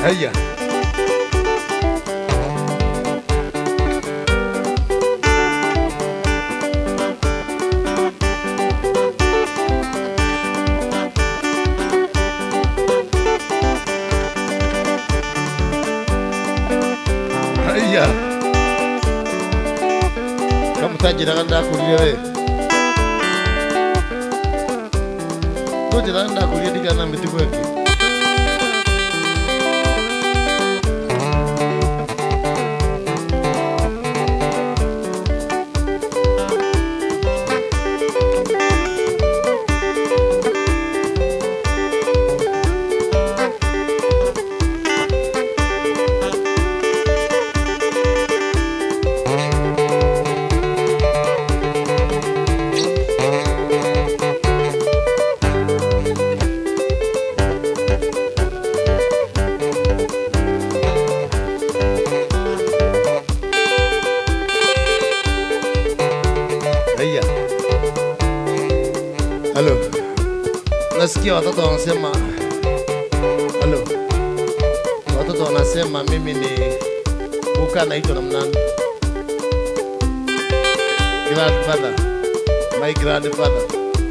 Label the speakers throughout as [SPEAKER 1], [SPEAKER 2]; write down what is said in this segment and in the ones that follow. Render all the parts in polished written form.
[SPEAKER 1] Haya. Haya. Kamu tajira kan dah kuliah we. Tu jalan dah kuliah di kanan betul gue. Halo, nasikia watoto wanasema halo, watoto wanasema mimi ni buka naitwa namnani, grandfather, my grandfather.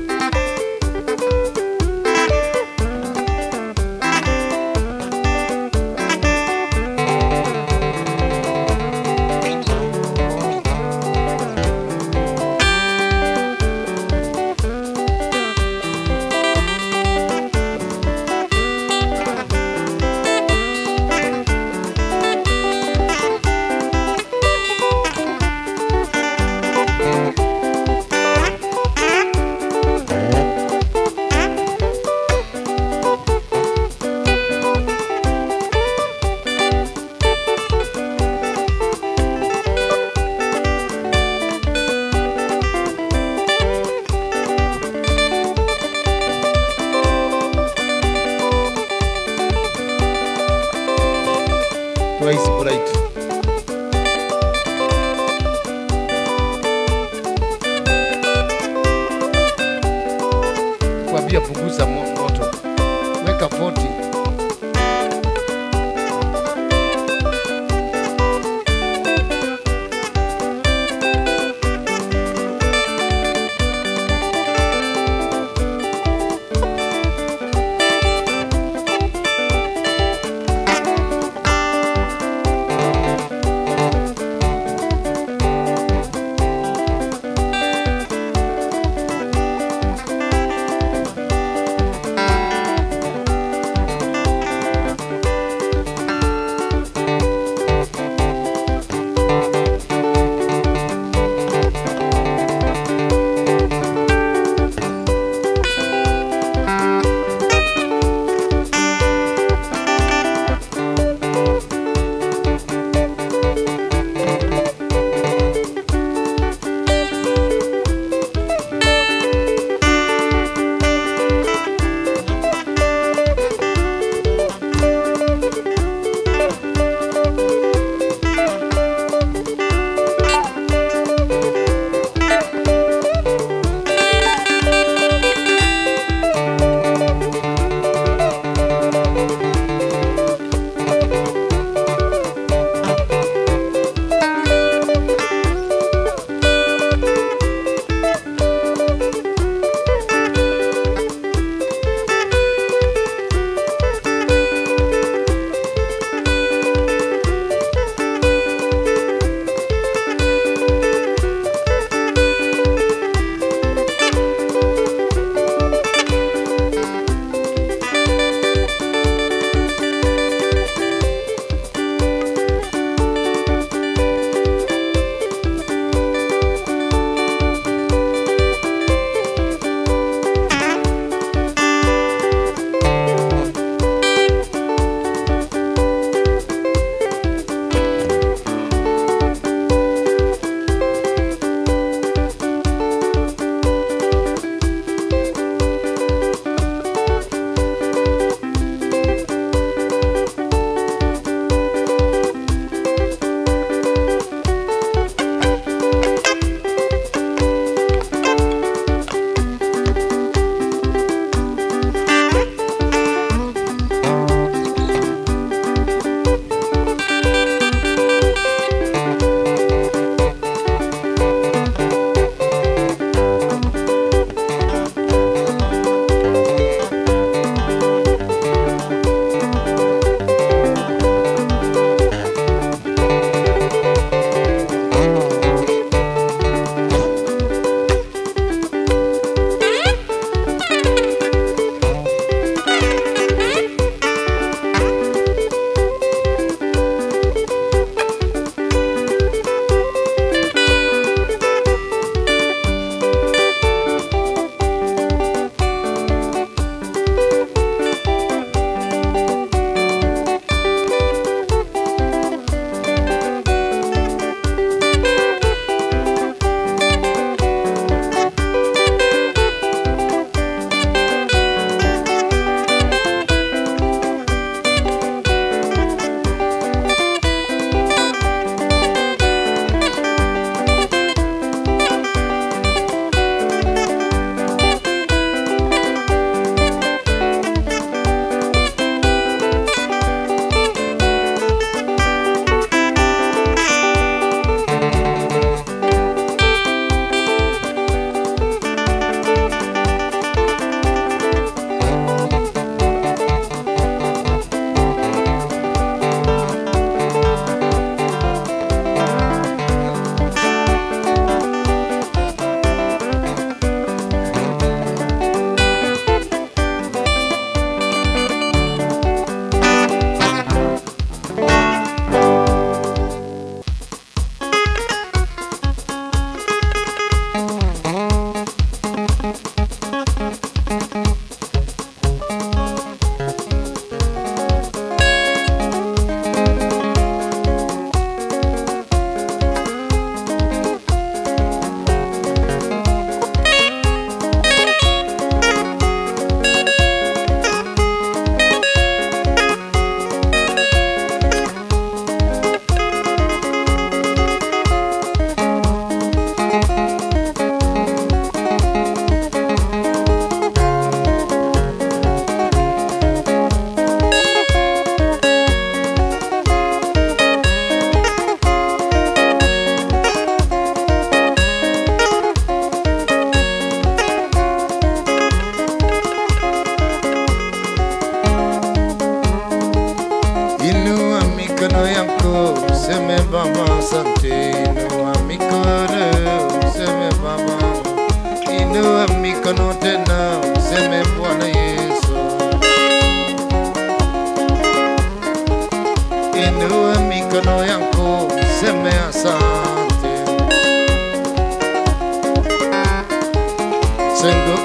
[SPEAKER 1] Twice bright. Kuambia punguza moto, weka 40.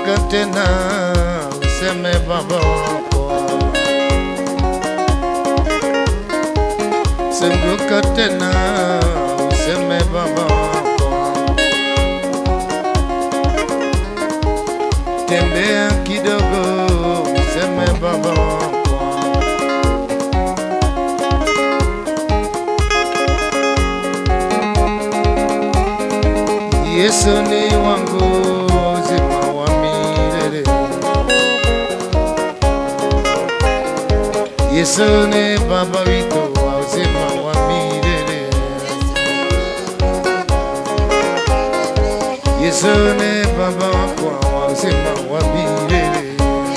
[SPEAKER 1] Senguka tena useme baba wako, senguka tena useme baba wako, tembea kidogo useme baba wako. Yesu ni wangu uzima wa milele, Yesu ni baba wetu wa uzima wa milele, Yesu ni baba wako wa uzima wa milele,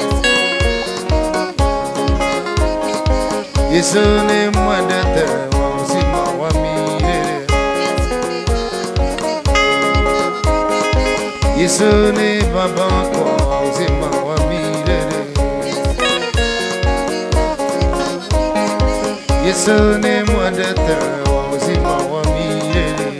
[SPEAKER 1] Yesu ni mwadete wa uzima wa milele, Yesu ni baba wako wa uzima wa milele, Yesu ni mwadete wa uzima wa milele,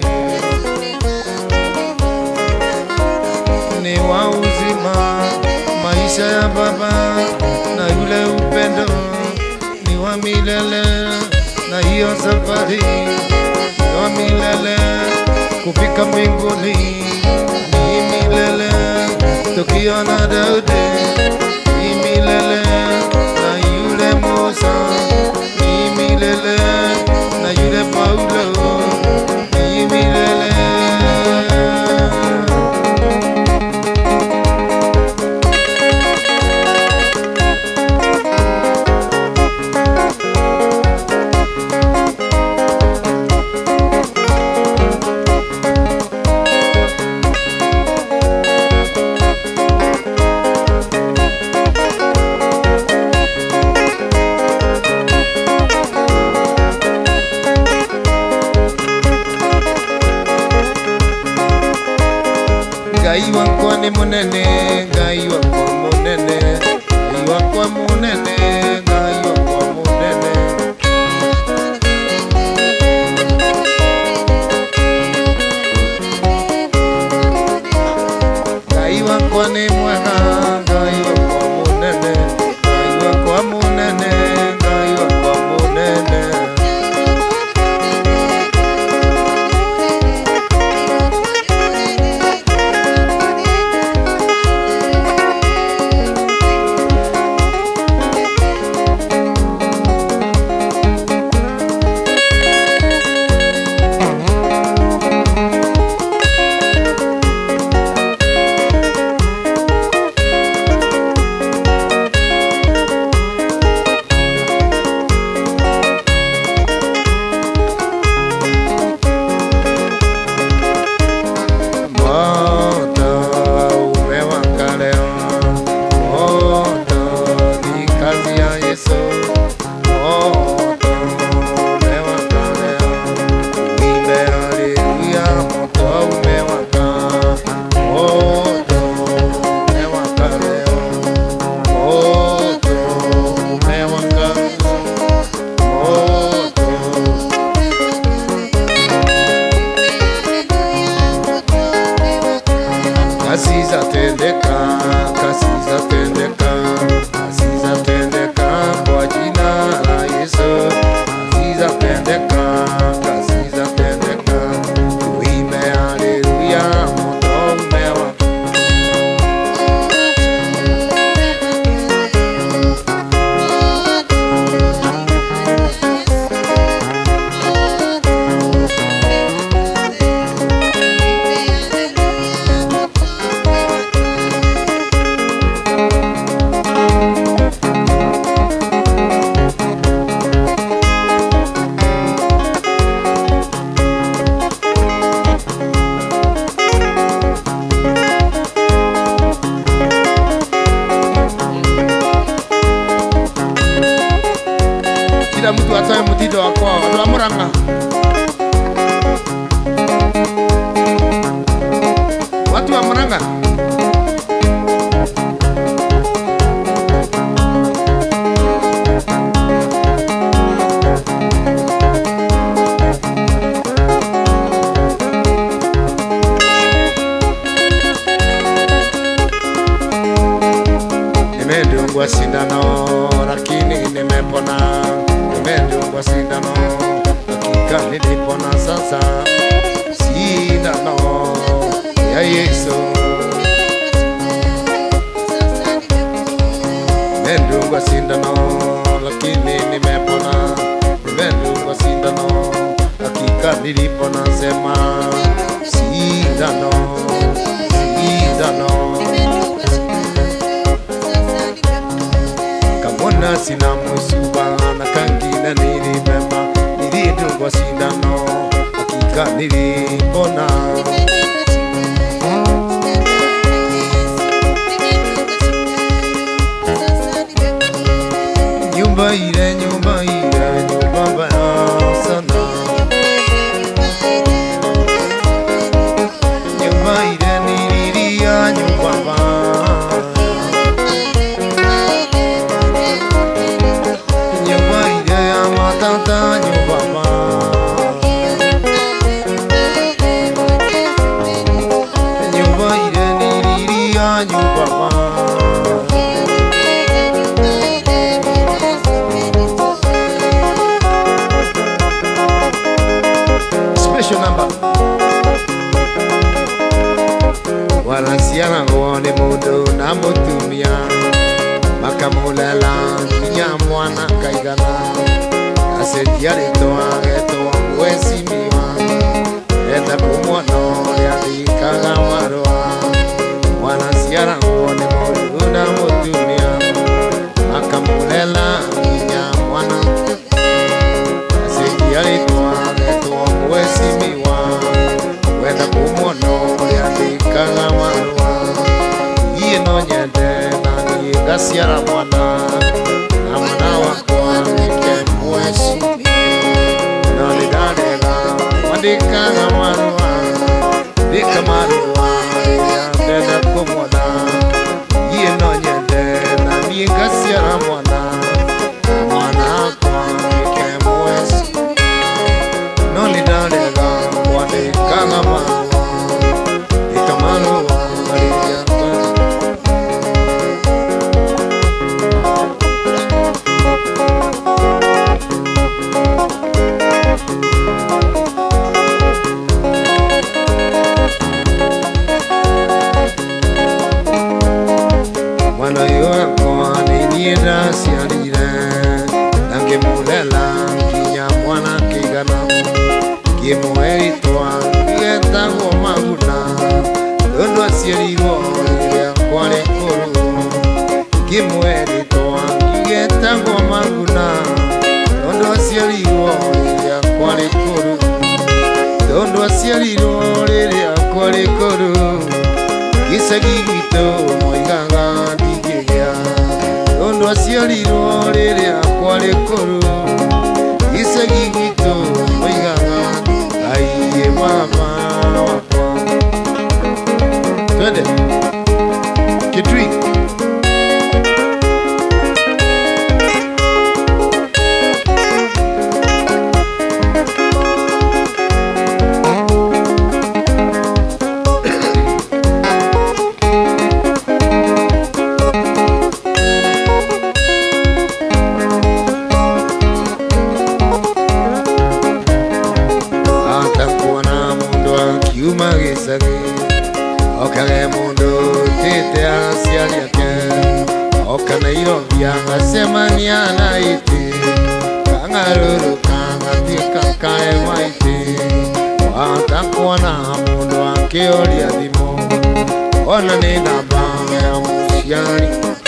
[SPEAKER 1] ni wa uzima maisha ya baba na yule upendo ni wa milele, na hiyo safari ni wa milele kufika mbinguni ni milele, tukiona Daudi ni milele, na yule Musa ni milele, na yule Paulo ni milele. Ngai wako ni munene, Ngai wako munene, Ngai wako munene, Ngai wako munene. Ngai wako ni mwema, Ngai wako munene, Ngai wako munene, Ngai wako munene. Kila mtu atoe mtindo wa kwao, ndo amuranga. Watu wa Murang'a. Nimedungwa sindano lakini nimepona, nimedungwa sindano hakika nilipona sasa. Sindano ya Yesu, nimedungwa sindano lakini nimepona, nimedungwa sindano hakika nilipona. Sema sindano, sindano. Kamona sina musiba na kangina nilibeba, nilidungwa sindano hakika nilipona. Nyumba ile, nyumba ile, nyumba mbaya sana. Nyumba ile nililia, nyumba mbaya. Nyumba ile ya matata, nyumba mbaya. Nyumba ile nililia, nyumba mbaya. Number wanasiana ngone mudu na mutumia makamulela kinya mwana kaigana asetiari toa geto wesi miwa enda kumwono yadikaga marwa. Wanasiana ngone mudu na mutumia makamulela kinya mwana asetiari toa wesi miwa wenda kumwono yandikaga marwa. Iye no nyende na nigasiara mwana na mwana wakwa nike mwesi no nidadega wandikaga marwa dika marwa yandenda kumwona. Iye no nyende na nigasiara mwana na mwana wakwa nike mwesi no nidadega wandikaga marwa dika marwa siarire nange mulela kinya mwana kigana kimweri toa kietagwo maguna ndondo aciarirwo rĩrĩa kwarĩ kũrũ. Kimweri toa kietagwo maguna ndondo aciarirwo rĩrĩa kwarĩ kũrũ. Ndondo aciarirwo rĩrĩa kwarĩ kũrũ. Gĩcagi gwitũ moigaga ndingĩgĩa. Ndondo aciarirwo rĩrĩa kwarĩ kũrũ. Gĩcagi gwitũ moigaga aiye mama wakwa. Twende Kitui. Okage mundu tete asiari ake okana irobia asemania na ite kangaruru kangatika kae maite watakuona mundu akioria thimo ona ni namba ya musiari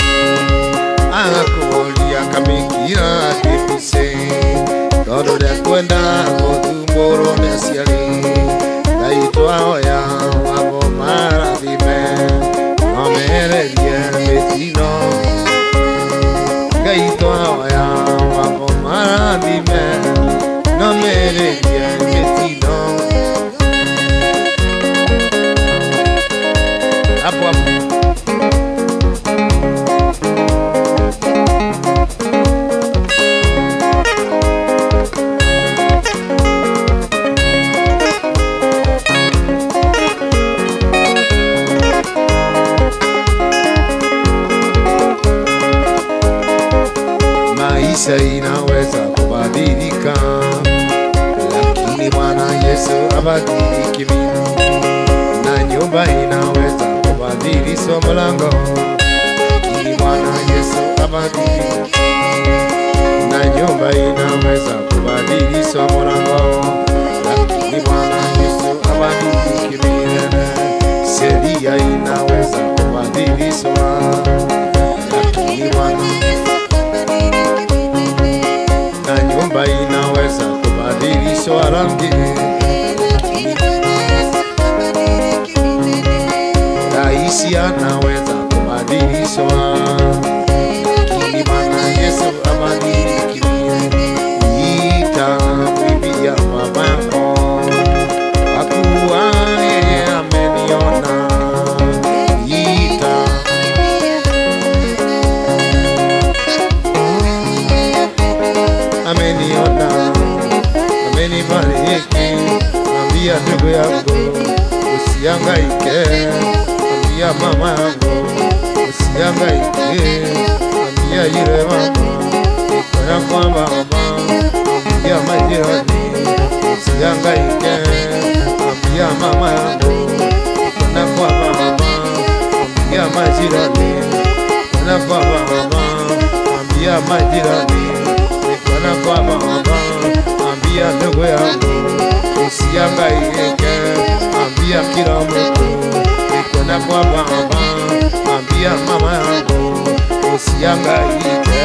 [SPEAKER 1] agakuoria kamikira kipise todo de kwenda gutumboro ne asiari daitwa ya wabo maradime no mererie metino gaitwa ya wabo maradime no mererie metino hapo hapo maisha inaweza kubadilika, lakini Bwana Yesu abadiliki mimi, na nyumba inaweza kubadilishwa mlango, lakini Bwana Yesu abadiliki, na nyumba inaweza kubadilishwa mlango, lakini Bwana Yesu abadiliki milele. Sheria inaweza kubadilishwa, lakini Bwana, na nyumba inaweza kubadilishwa rangi, rais anaweza kubadilishwa, lakini Bwana Yesu abadiliki milele. Ita bibi ya babako, akuwa yeye ameniona. Ita ameniona, amenibariki. Ambia ndugu yangu usihangaike, ambia mama yangu usihangaike, ambia yule mama ikona kwamba mama, ambia majirani usihangaike, ambia mama yangu ikona kwamba mama, ambia majirani ikona kwamba mama, ambia majirani ikona kwamba mama, ambia ndugu yangu usihangaike, ambia kila mtu ikona kwamba mama, ambia mama yangu usihangaike.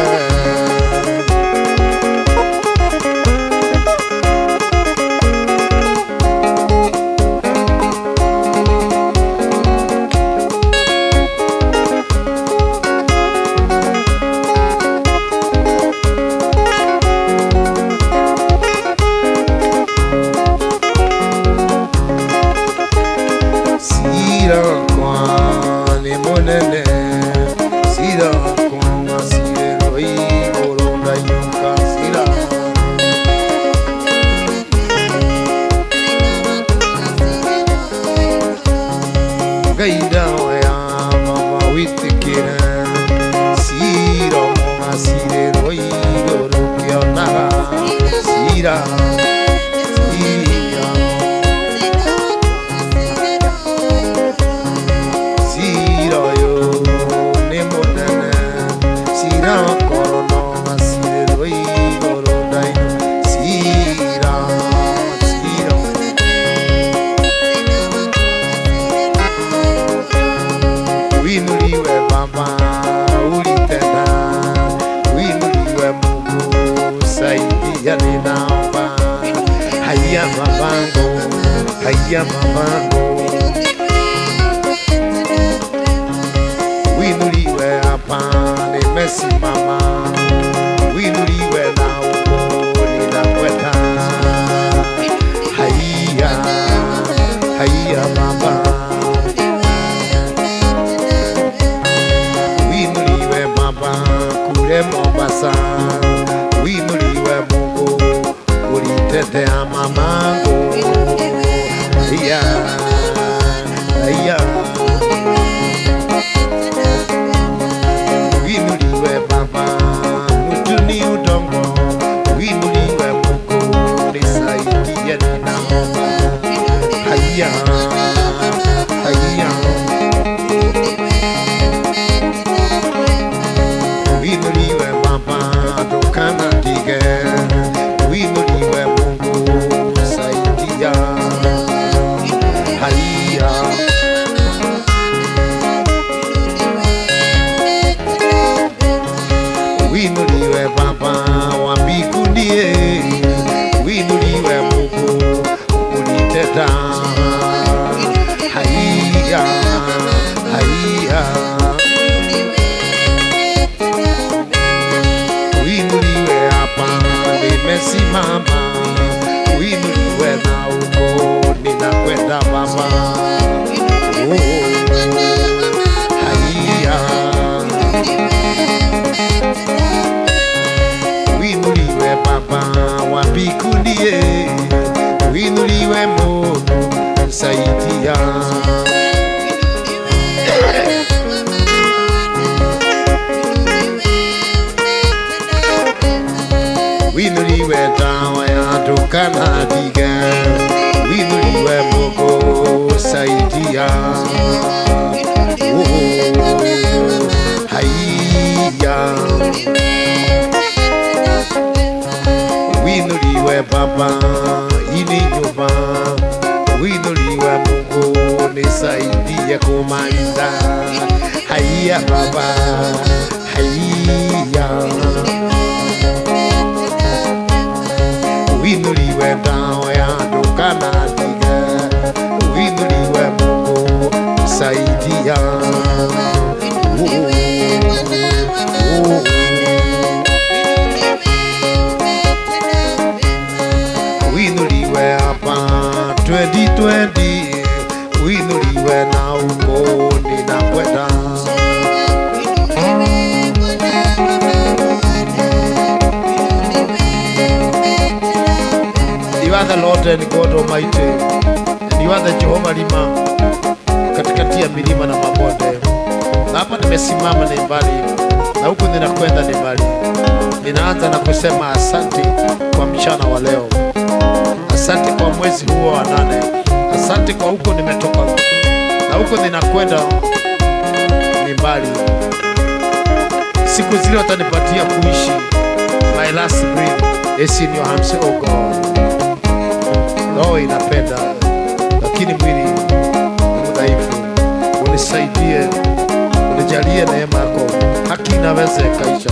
[SPEAKER 1] Haya mabango winuliwe hapa nimesimama, winuliwe na uko ninakwenda. Haya haya baba, winuliwe baba kule Mombasa, winuliwe Mungu ulitetea mamangu. Haya haya winuliwe baba ndukana diga winuliwe Mungu saidia haiya winuliwe Baba ini nyumba winuliwe Mungu nisaidie kumaliza haiya Baba haiya winuliwe dawa ya ndukana diga winuliwe Mungu saidia winuliwe hapa 2020 winuliwe na uko ninakwenda You are the Lord and God Almighty, and you are the Jehovah Lima, katikati ya milima na mabonde. Na hapa nimesimama ni mbali, na huku ninakwenda ni mbali. Ninaanza na kusema asante kwa mchana wa leo. Asante kwa mwezi huo wa 8. Asante kwa huko nimetoka, na huko ninakwenda ni mbali. Siku zile watanipatia kuishi. My last breath is in your hands, oh God. Roho inapenda, lakini mwili ni dhaifu. Unisaidie, unijalie neema yako. Haki inaweza ikaisha.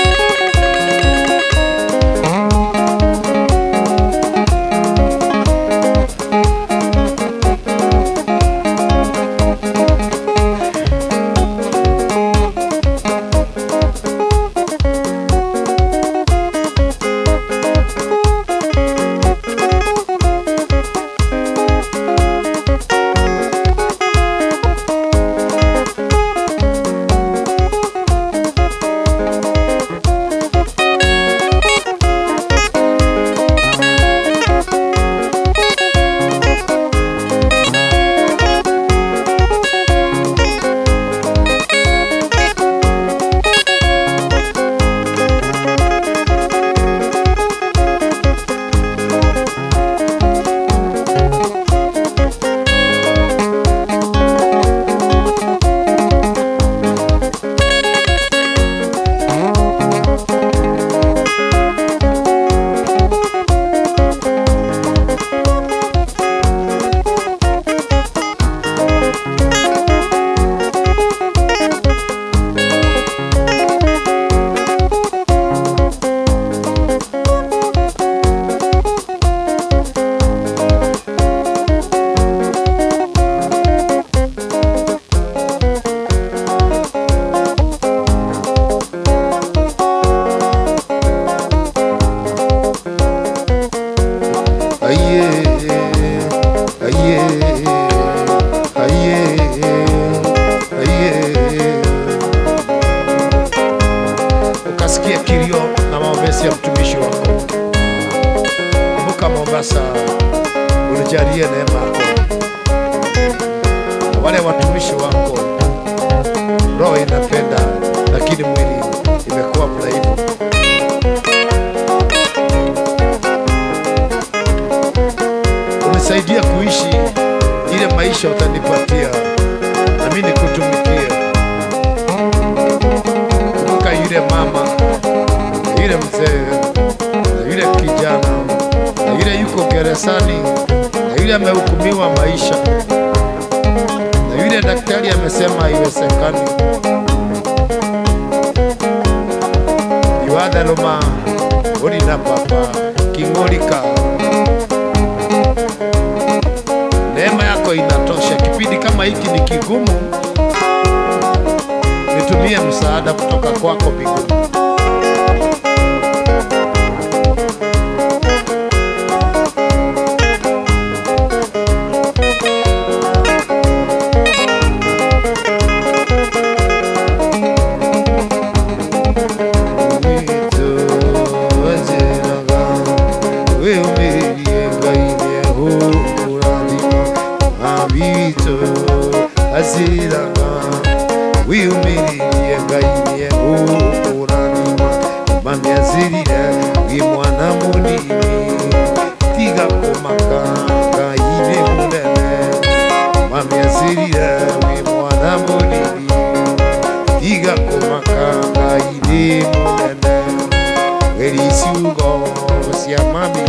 [SPEAKER 1] Ukasikia kilio na maombezi ya mtumishi wako. Kumbuka Mombasa, unijalie neema yako. Wale watumishi wako, roho inapenda, lakini mwili imekuwa mdhaifu. Unisaidia kuishi ile maisha utanipatia, nami nikutumikie. Kumbuka yule mama, yule mzee, na yule kijana, na yule yuko gerezani, na yule amehukumiwa maisha, na yule daktari amesema haiwezekani. Yuada Loma, Orina Papa, Kingolika. Neema yako inatosha. Kipindi kama hiki ni kigumu, nitumie msaada kutoka kwako mbinguni. makanga ine munene mami asirira we mwana munini tiga kumakanga ine munene weri siugo sia mami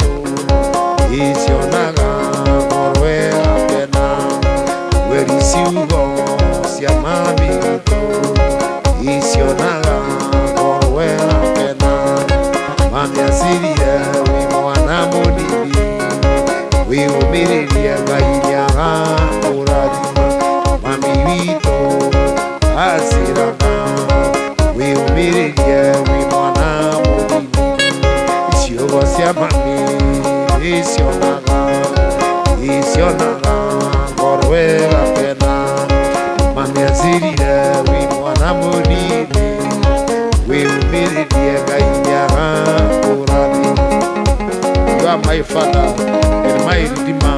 [SPEAKER 1] isionaga morwe apena weri siugo sia mami isionaga morwe apena mami asirira we mwana munini we umiriria gainya urathima mami wito asirana we umiriria we mwana munini isiogo sia mami isionaga ngorwe apena mami asirira we mwana munini we umiriria gainya urathima. You are my father and my redeemer.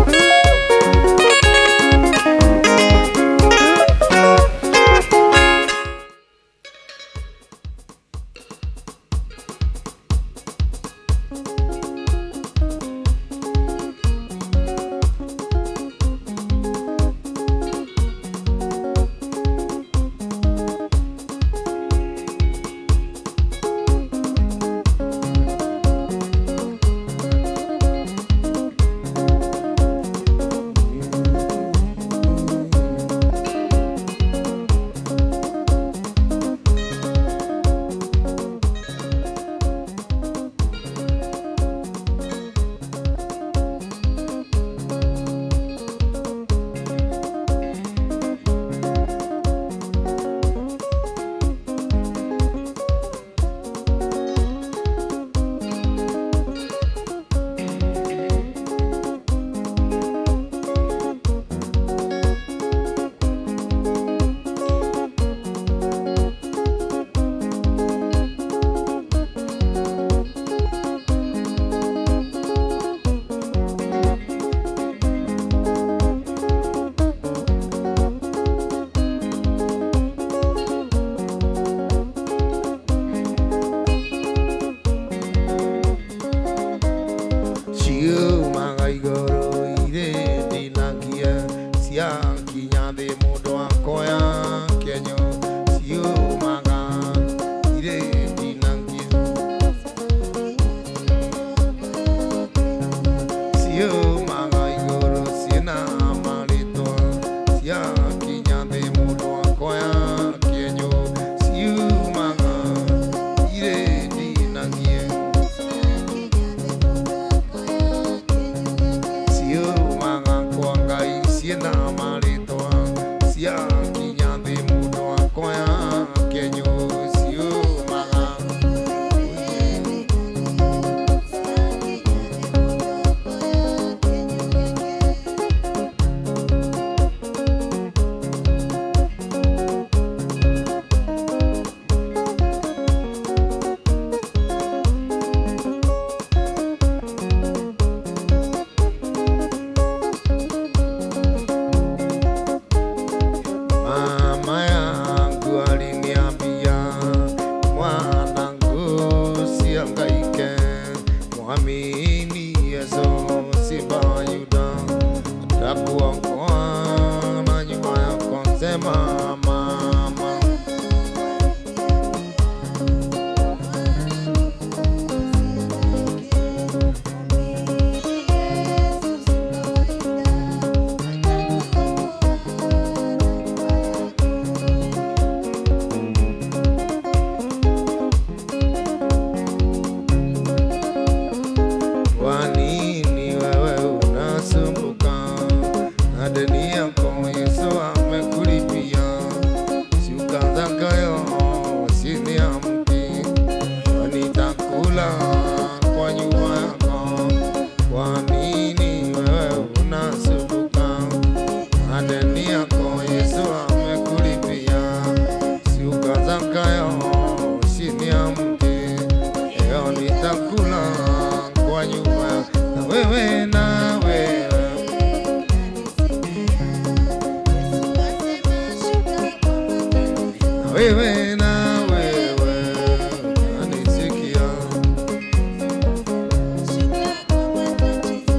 [SPEAKER 2] wewe na wewe anisikia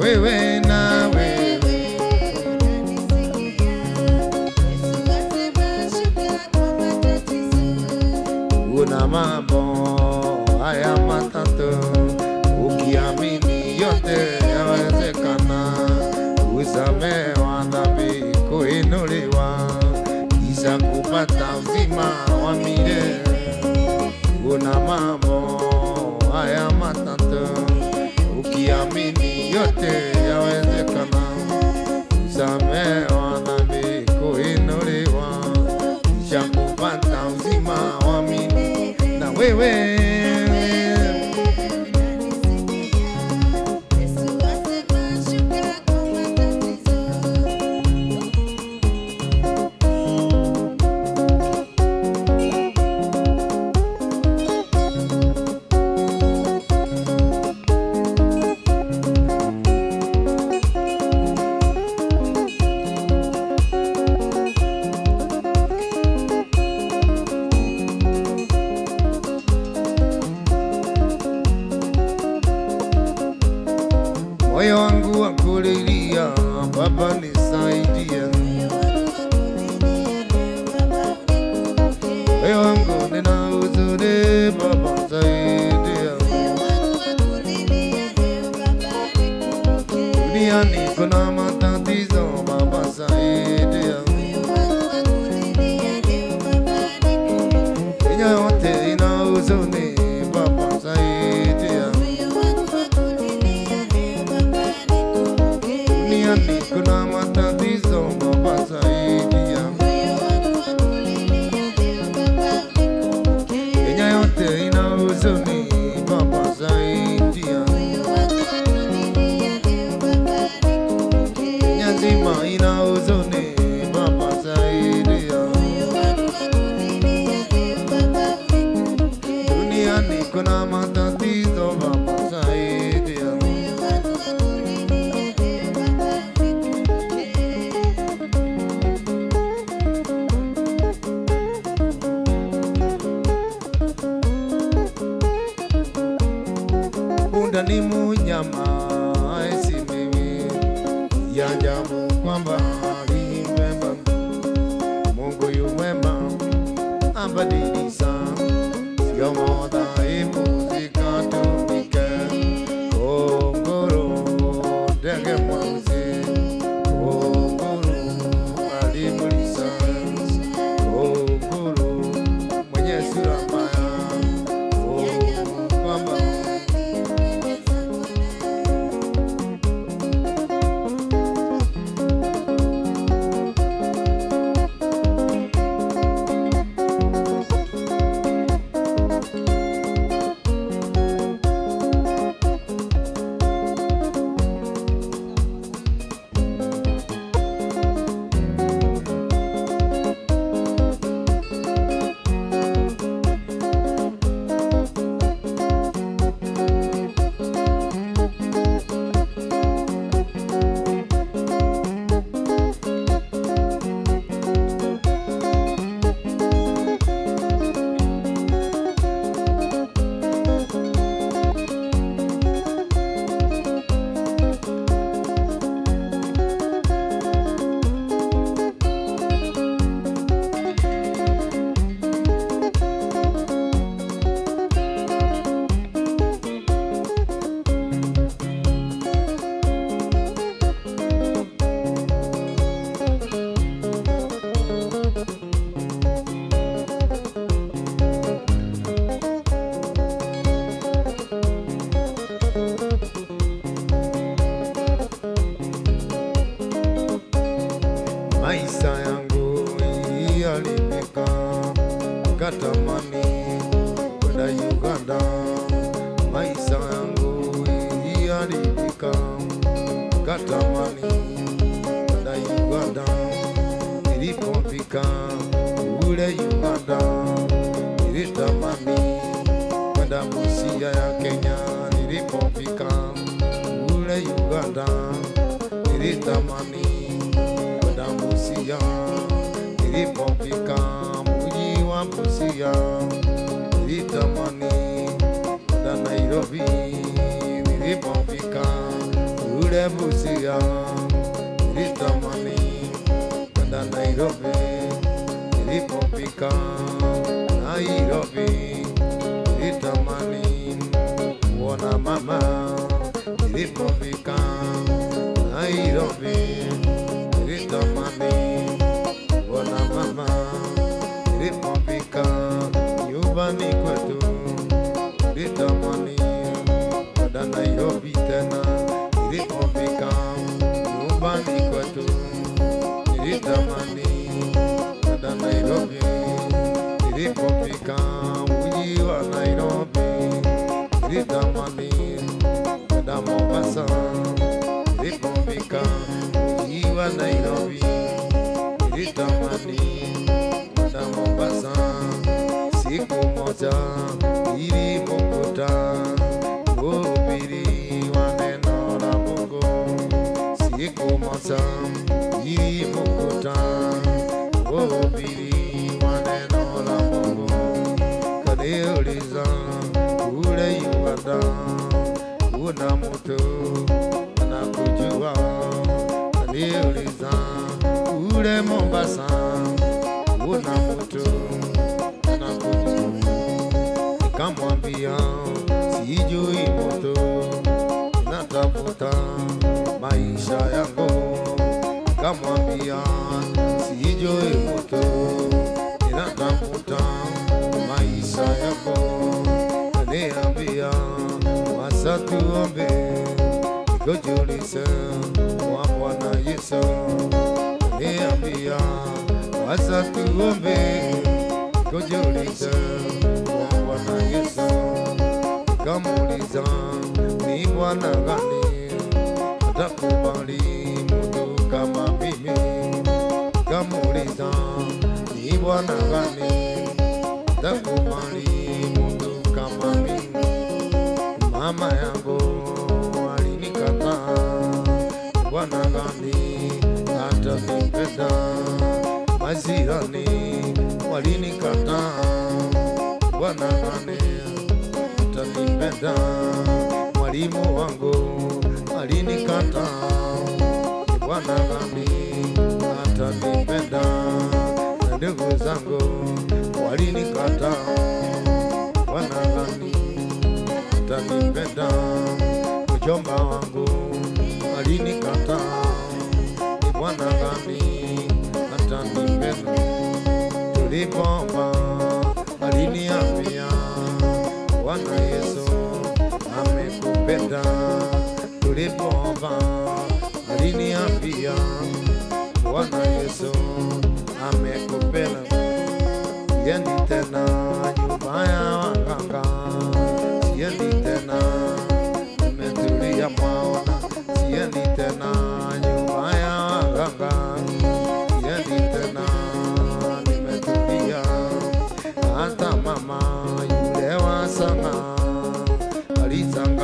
[SPEAKER 2] wewe na wewe. Una mambo haya matatu, ukiamini yote yawezekana. Kusamehewa dhambi, kuinuliwa, kisha kupata uzima wa milele. Una mambo haya matatu, ukiamini yote yawezekana. Kusamehewa dhambi, kuinuliwa, kisha kupata uzima wa milele. Na wewe moyo wangu wakulilia, Baba nisaidie. Moyo wangu nina huzuni, Baba saidia. Duniani kuna matatizo, Baba saidia. Dunia yote ina huzuni, Baba saidia. Duniani kuna matatizo, Baba saidia. Dunia yote ina huzuni, Baba saidia. Dunia nzima ina huzuni, Baba saidia. Duniani kuna matatizo, Baba saidia. Punda ni munyama si mimi, ya ajabu kwamba alimbeba. Mungu yu mwema abadilisha, sio madhaifu zikatumike. Kongoro ndege mweusi, kongoro alimulisha. Kongoro mwenye sura mbaya, kwamba maisha yangu yalipika, katamani kwenda Uganda. Maisha yangu yalipika, katamani kwenda Uganda. Nilipofika kule Uganda, nilitamani kwenda Busia ya Kenya. Nilipofika kule Uganda, nilitamani kwenda Busia. Nilipofika mji wa Busia, nilitamani kwenda Nairobi. Nilipofika kule Busia nilitamani kwenda Nairobi, nilipofika Nairobi nilitamani kuona mama, nilipofika Nairobi nilitamani kuona mama, nilipofika nyumbani kwetu nilitamani kwenda Nairobi tena, nilipofika nyumbani kwetu nilitamani kwenda Nairobi, nilipofika mji wa Nairobi nilitamani kwenda Mombasa, nilipofika mji wa Nairobi nilitamani kwenda Mombasa. Siku moja nilipokuta ubiri wa neno la Mungu, siku moja nilipokuta ubiri wa neno la Mungu, kaniuliza kule Uganda kuna mtu anakujua, kaniuliza kule Mombasa kuna mtu anakujua, nikamwambia sijui mtu, natafuta maisha yangu. Nikamwambia sijui mtu, natafuta maisha yangu. Kaniambia wasa tuombe, nikujulishe kwa Bwana Yesu. Kaniambia wasa tuombe, nikujulishe kwa Bwana Yesu. Nikamuuliza ni Bwana gani atakubali mtu kama mimi? Nikamuuliza ni Bwana gani atakubali mtu kama mimi? Mama yangu alinikataa, Bwana gani atanipenda? Majirani walinikataa, Bwana gani atanipenda? Mwalimu wangu alinikataa, Bwana gani atanipenda? Na ndugu zangu walinikataa, Bwana gani atanipenda? Mjomba wangu alinikataa, Bwana gani atanipenda? Tulipoomba aliniambia Bwana Yesu amekupenda. Tulipoomba aliniambia Bwana Yesu amekupenda. Siendi tena nyumba ya waganga, siendi tena, nimetulia mwaona. Siendi tena nyumba ya waganga, siendi tena, nimetulia. Hata mama yule wa sana alizanga,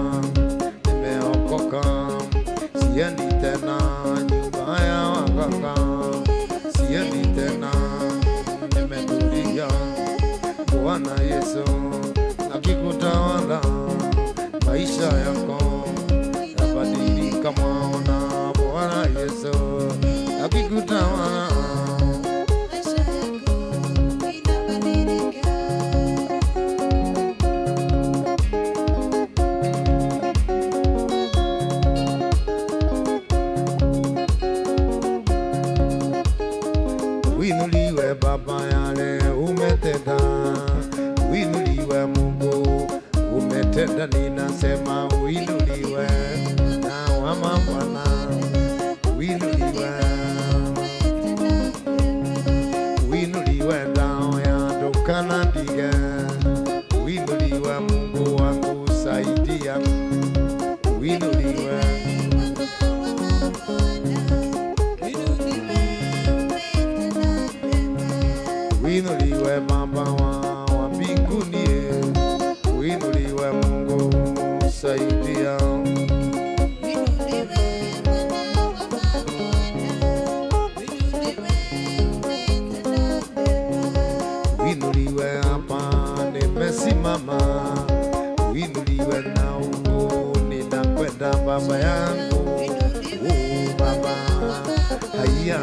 [SPEAKER 2] nimeokoka. Siendi tena nyumba ya waganga, siendi tena, nimetulia. Bwana Yesu akikutawala maisha yako yabadilika, mwaona. Bwana Yesu akikutawala winuliwe Baba yale umetenda, winuliwe Mungu umetenda. Ninasema winuliwe na wama Bwana, winuliwe, winuliwe ndao ya dukana dige, winuliwe Mungu wangu saidia, winuliwe, winuliwe Baba wa mbinguni, winuliwe Mungu saidia, winuliwe hapa nimesimama, winuliwe na ungu ninakwenda. baba yangu, oh baba, haya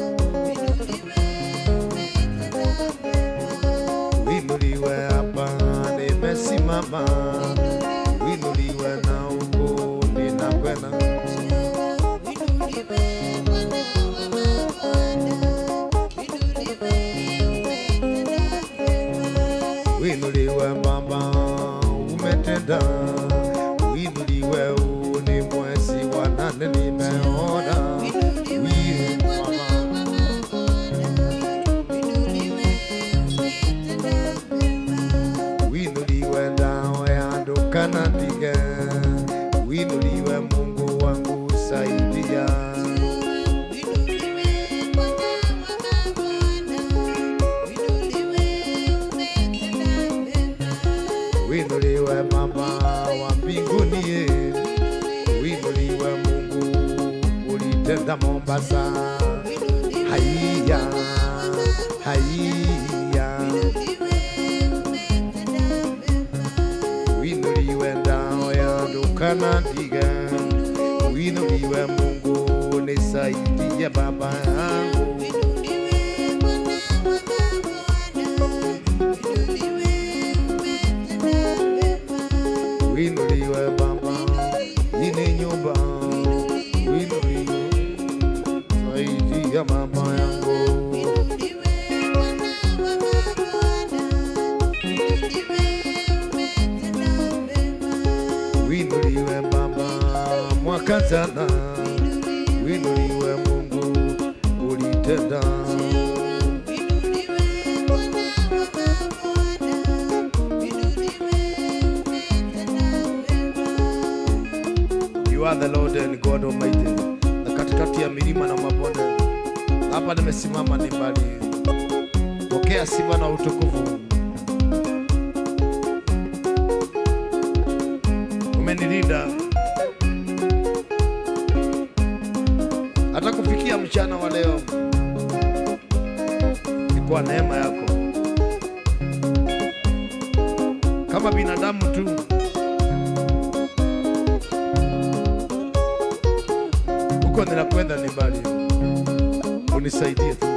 [SPEAKER 2] winuliwe hapa nimesimama, winuliwe na huko ninakwenda. Winuliwe Baba, umetenda. Winuliwe, ni mwezi wa 8 nimeona. Winuliwe Baba, winuliwe dawa ya dukana ndiga. Winuliwe Mungu wangu saidia. Winuliwe Baba wa mbinguni, winuliwe Mungu ulitenda Mombasa. Haiya, haiya, winuliwe ndao ya dukana ndiga. Winuliwe Mungu nisaidia Baba yangu. Winuliwe Baba, ini nyumba. Winuliwe saidia mama yangu. Winuliwe Baba mwaka jana. Winuliwe Mungu ulitenda. You are the Lord and God Almighty. Na katikati ya milima na mabonde, hapa nimesimama ni mbali. Pokea sifa na utukufu. Umenilinda hata kufikia mchana wa leo, ni kwa neema yako. Kama binadamu tu huko ninakwenda ni mbali, unisaidie tu.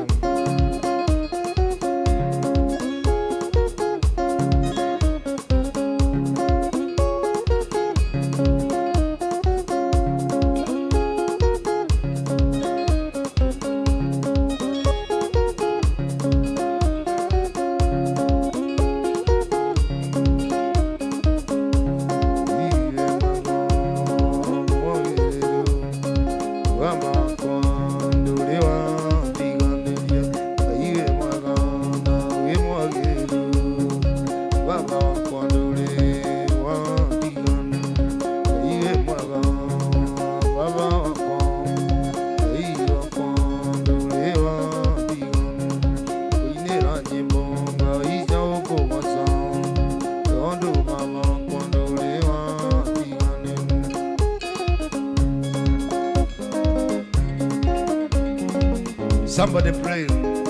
[SPEAKER 2] Somebody pray.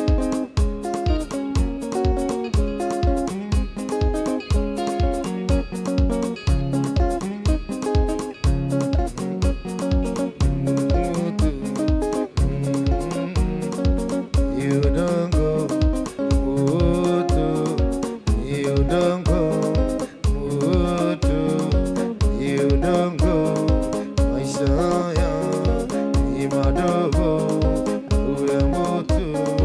[SPEAKER 2] You don't go, you don't go, you don't go, my son, Imadogo. Moto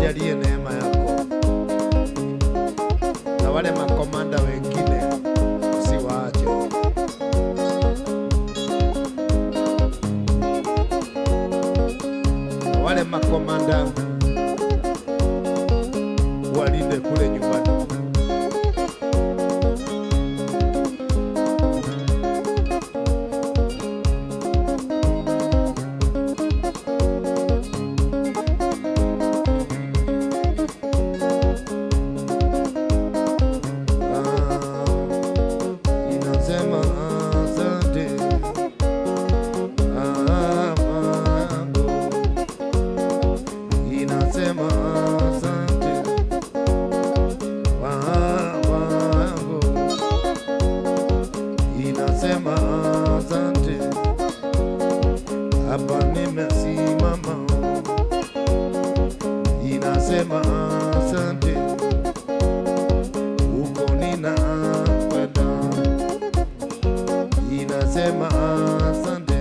[SPEAKER 2] ajalie neema yako, na wale makomanda wengine usiwaache. Na wale makomanda walinde kule nyumbani. Hapa nimesimama, inasema asante, huko ninakwenda, inasema asante.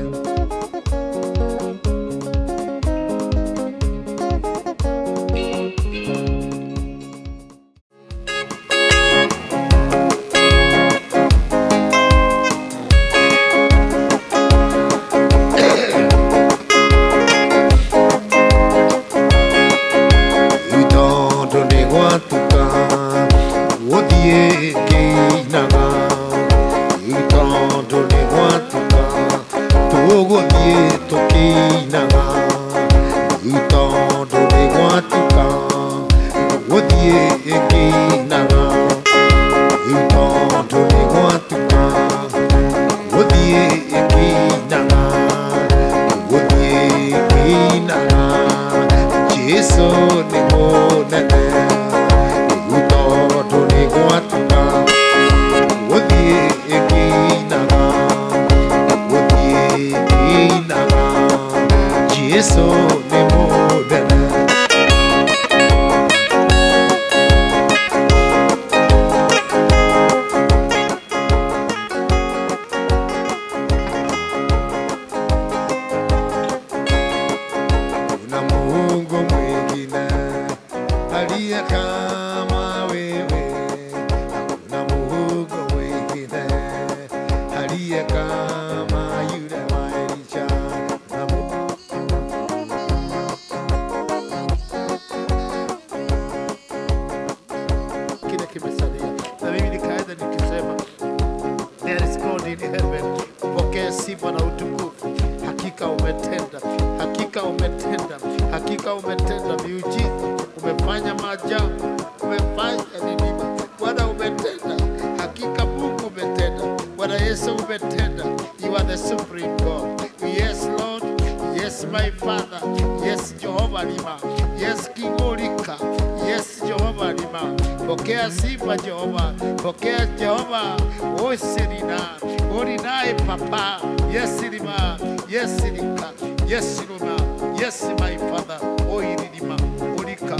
[SPEAKER 2] Sifa na utukufu. Hakika umetenda, hakika umetenda, hakika umetenda miujiza, umefanya maajabu, umefanya nini Bwana, umetenda. Hakika Mungu umetenda, Bwana Yesu umetenda. You are the supreme God. Yes Lord, yes my Father, yes Jehovah Nima, yes Kingolika, yes Jehovah Nima. Pokea sifa Jehova, pokea Jehova. O Serina, Orinae Papa, yes Rima, yes Rika, yes Ruma, yes my Father, O Irima, Orika.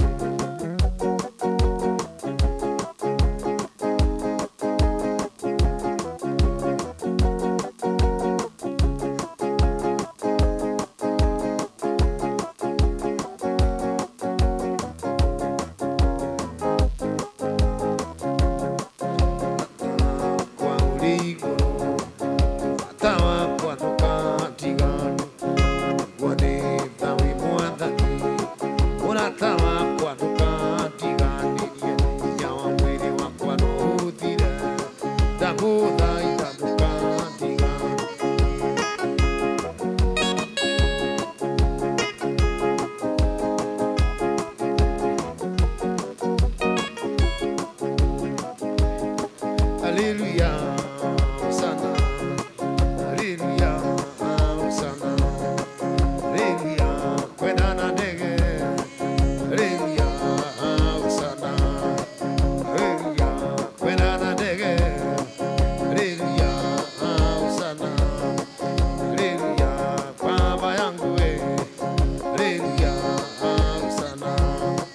[SPEAKER 2] Hallelujah, Hosanna. Hallelujah, Hosanna. Hallelujah, kwendana ndege. Hallelujah, Hosanna. Hallelujah, kwendana ndege. Hallelujah, Hosanna. Hallelujah, baba yangu we. Hallelujah, Hosanna.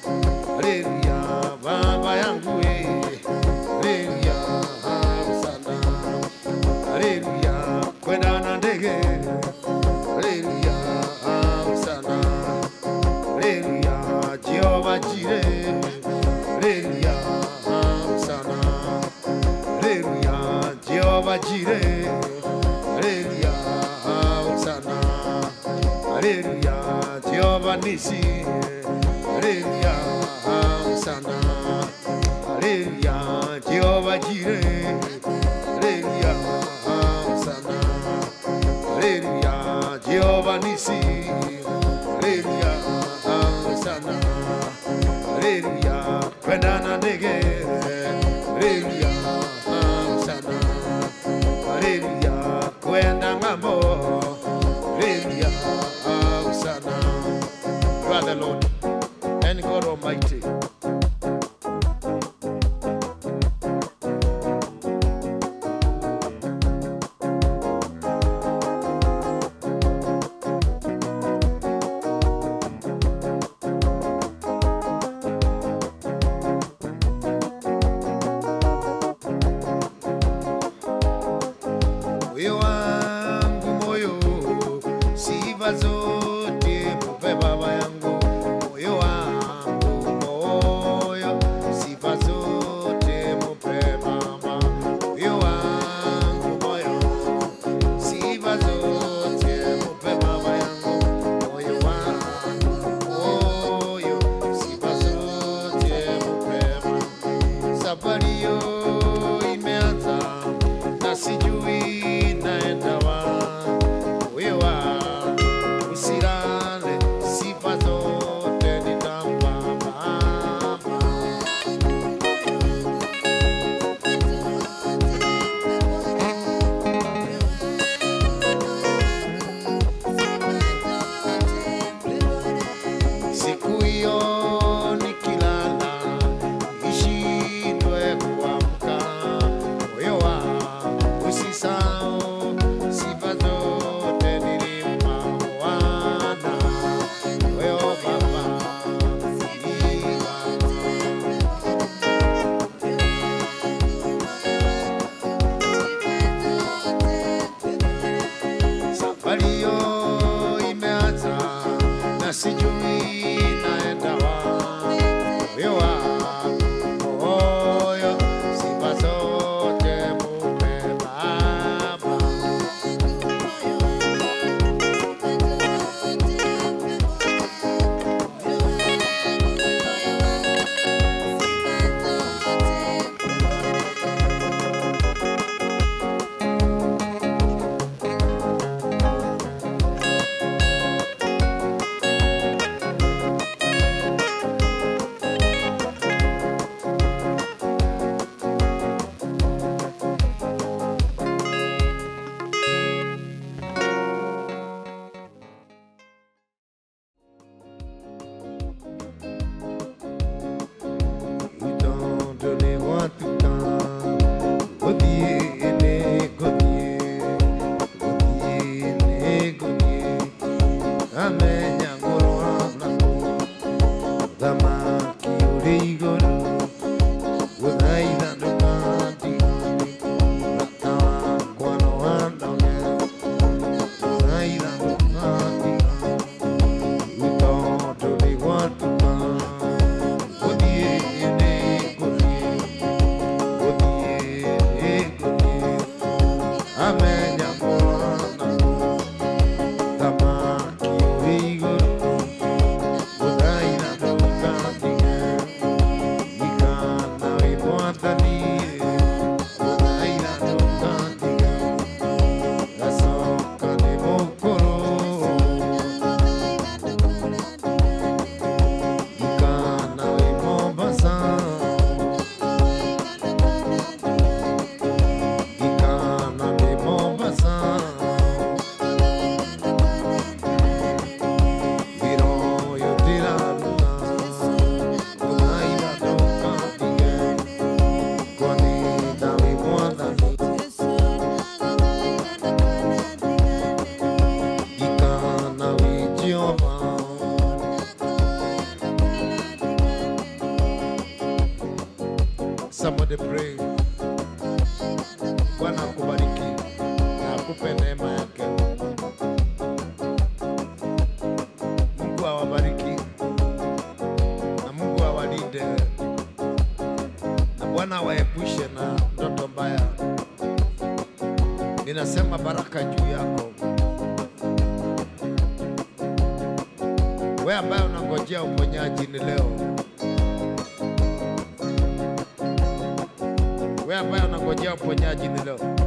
[SPEAKER 2] Hallelujah, baba yangu we. Hallelujah, Hosanna. haleluya, kwenda na ndege, haleluya, sana, haleluya, kwenda ng'ambo, haleluya, sana. You are the Lord and God Almighty. Moyo wangu moyo, sifa zote mupe Baba yangu. Moyo wangu moyo, sifa zote mupe Baba. Moyo wangu moyo, sifa zote mupe Baba yangu. Moyo wangu moyo, sifa zote mupe Baba. Safari yo imeanza na sijui naenda wapi. Moyo wangu usilale, sifa zote nitampa Baba. Siku hiyo nikilala nishindwe kuamka. Moyo wangu usisahau, sifa zote nilimpa Bwana. Moyo Baba, safari yo imeanza na sijui naenda wapi. Moyo wangu moyo, sifa zote mupe Baba. Donne-moi tout temps, Godier, Godier, Amen, Yangorwana, Dama, Kiurigoro, Udaida, Dukanti, Natawa, Kwano, Andone, Udaida, Dukanti, Donne-moi tout temps, Godier, Amen, Yangorwana, Dama, Kiurigoro, Udaida, Dukanti, Ikana, Imuatani, Udaida, Dukanti, Asoka, Nimokoro, Ikana, Imobasa, Ikana, Imobasa, Viro, Yotirana, Udaida, Dukanti, Kwanida, Imuatani, Ikana, Ichioma. Somebody pray. Bwana akubariki na akupe neema yake. Mungu awabariki na Mungu awalinde na Bwana awaepushe na ndoto mbaya. Ninasema baraka juu yako. Wewe ambaye unangojea uponyaji ni leo. Wewe ambaye unangojea uponyaji ni leo.